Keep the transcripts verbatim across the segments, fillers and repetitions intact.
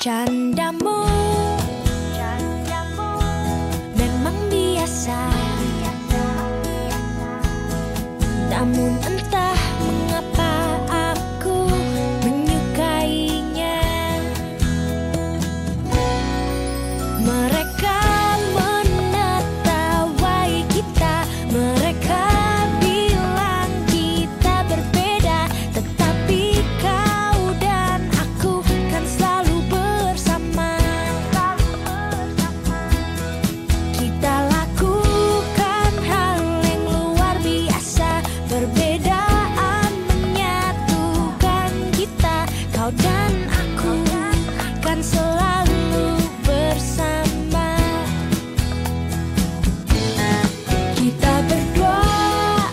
Candamu, candamu memang biasa, namun entah mengapa aku menyukainya. Mereka menertawai kita, mereka bilang kita berbeda, tetapi kau dan aku kan selalu bersama. Kita lakukan hal yang luar biasa, perbedaan menyatukan kita. Kau dan aku kan selalu bersama. Kita berdua,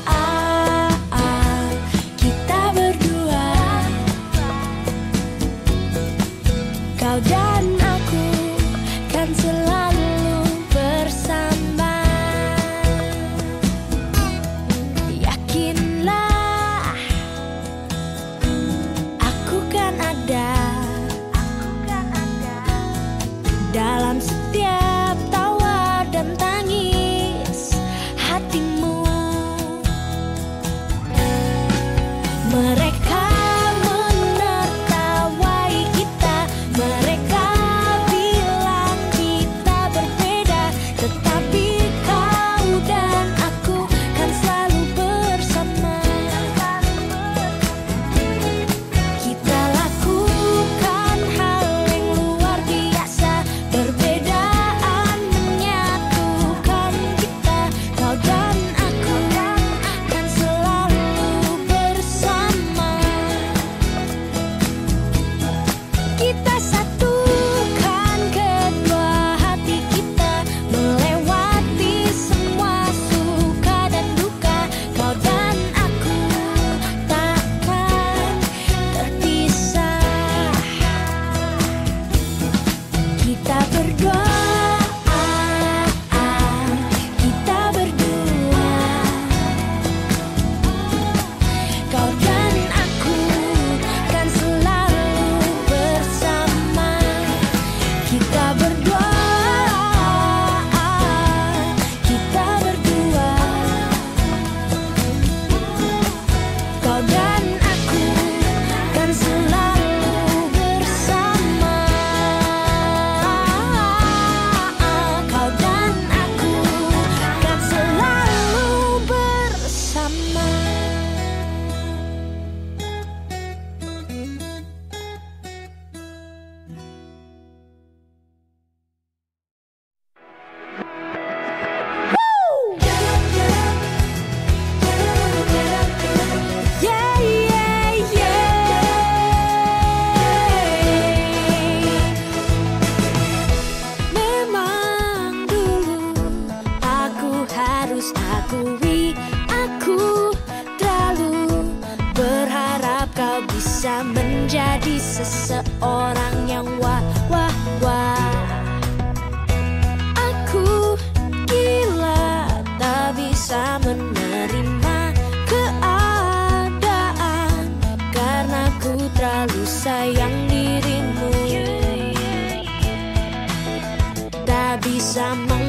kita berdua, kau dan aku kan selalu bersama. Yakinlah, aku kan ada, dalam setiap tawa dan tangis hatimu. Mereka menertawai kita, mereka bilang kita berbeda, tetapi kau dan aku kan selalu bersama. Kita lakukan hal yang luar biasa, perbedaan menyatukan kita. Kau dan aku kan selalu bersama. Kita satukan kedua hati kita, melewati semua suka dan duka. Kau dan aku takkan terpisah. Kita berdua, kita berdua, kau dan aku kan selalu bersama. Kita berdua, kita berdua, kau dan aku kan selalu bersama. Kau dan aku kan selalu bersama. Yeah, yeah, yeah. Memang dulu aku harus akui, aku terlalu berharap kau bisa menjadi seseorang yang wah, wah, wah. Aku gila tak bisa menerima keadaan, karena ku terlalu sayang dirimu. Tak bisa